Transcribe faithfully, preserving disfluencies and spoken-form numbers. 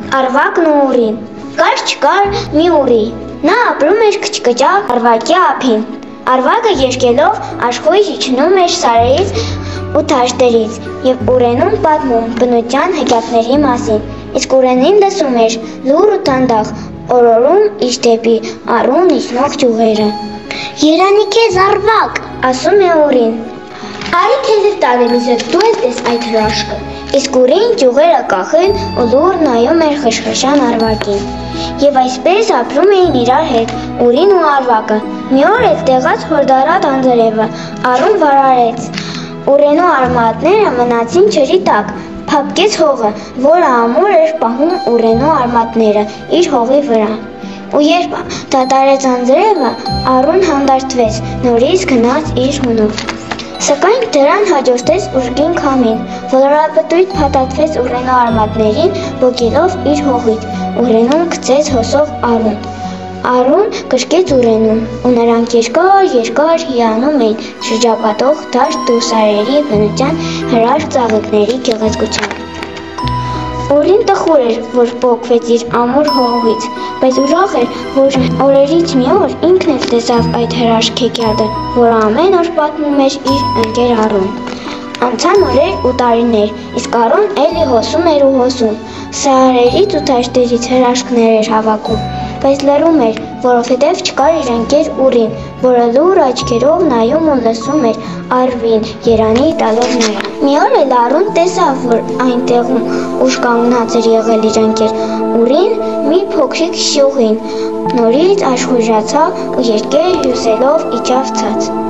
Արվակն ու ուռին։ Կար չկար մի ուռի, նա ապրում էր քչկճակ Արվակի ափին։ Արվակը երգելով աշխույժ իջնում էր սարերից ու դաշտերից և ուռենուն պատմում բնության հեքիաթների մասին, իսկ ուռենին լսում էր լուռ ու դանդաղ օրորում իր դեպի առուն իջնող ճյուղերը։ «Երանի քեզ Արվակ», ասում է ուռին։ «Արի քեզ էլ տանեմ, իսկ դու էլ տես այդ հրաշքը»։ Իսկ ուռին ճյուղերը կախել ու լուռ նայում էր խշխշան Արվակին։ Եվ այսպես ապրում էին իրար հետ ուռին ու Արվակը։ Մի օր էլ տեղաց հորդառատ անձրևը առուն վարարեց։ Ուռենու արմատները մնացին ջրի տակ, փափկեց հողը, որը ամուր էր պահում ուռենու արմատները իր հողի վրա։ Ու երբ դադարեց անձրևը, առուն հանդարտվեց, նորից գնաց իր հունով։ Սակայն դրան հաջորդեց ուժգին քամին, ոլորապտույտ փաթաթվեց ուռենու արմատներին, ոգելով իր հողից, ուռենուն գցեց հոսող առուն։ Առուն կրկեց ուռենուն, ու նրանք երկար-երկար հիանում էին շրջապատող դաշտ ու սարերի բնության հրաշք ծաղիկների գեղեցկությամբ։ Ուռին տխուր էր, որ պոկվեց իր ամուր հողից, բայց ուրախ էր, որ օրերից մի օր ինքն էլ տեսավ այդ հրաշք հեքիաթը, որը ամեն օր պատմում էր իր ընկեր առուն։ Անցան օրեր ու տարիներ, իսկ առուն էլի հոսում էր ու հոսում, սարերից ու դաշտերից հրաշքներ էր հավաքում, բայց լռում էր, որովհետև չկար իր ընկեր ուռին, որը լուռ աչքերով նայում ու լսում էր Արվին երանի տալով նրան։ Մի օր էլ առուն տեսավ, որ այնտեղում ուշ կանգնած էր եղել իր ընկեր ուռին մի փոքրիկ շյուղին, նորից աշխույժացավ ու երկեր հյուսելով իջավ ցած։